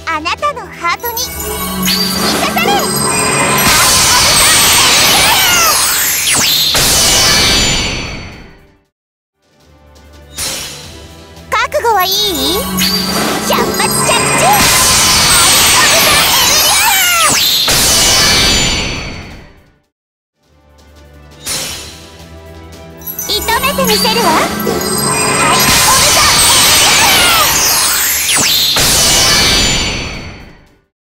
あなたのハートに突き刺され。覚悟はいい？百発着中。射止めてみせるわ。